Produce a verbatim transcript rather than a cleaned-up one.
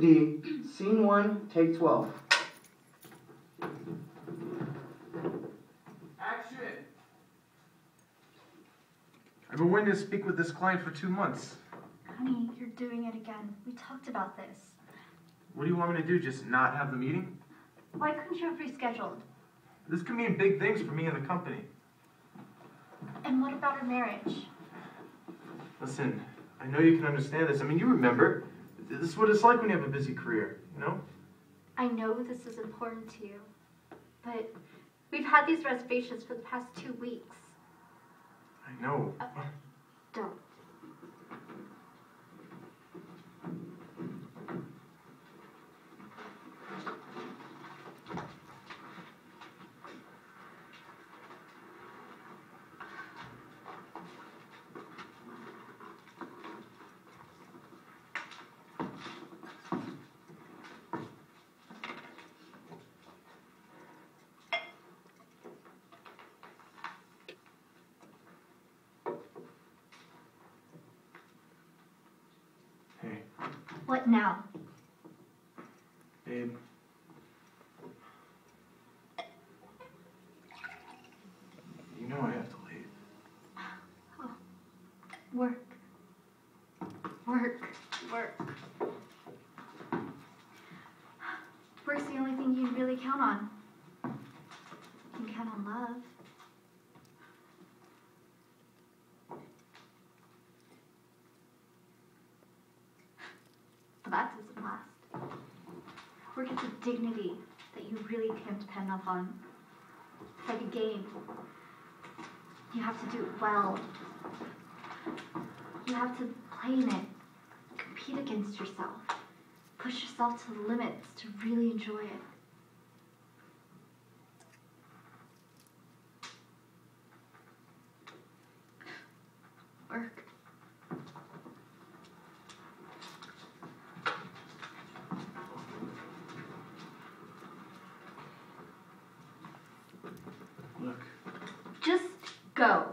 D, scene one, take twelve. Action! I've been waiting to speak with this client for two months. Honey, you're doing it again. We talked about this. What do you want me to do, just not have the meeting? Why couldn't you have rescheduled? This could mean big things for me and the company. And what about our marriage? Listen, I know you can understand this. I mean, you remember. This is what it's like when you have a busy career, you know? I know this is important to you, but we've had these reservations for the past two weeks. I know. Uh, don't. What now? Babe. You know I have to leave. Oh. Work. Work. Work. Work's the only thing you can really count on. You can count on love. But that doesn't last. Work is a dignity that you really can't depend upon. It's like a game. You have to do it well. You have to play in it. Compete against yourself. Push yourself to the limits to really enjoy it. Work. Look. Just go.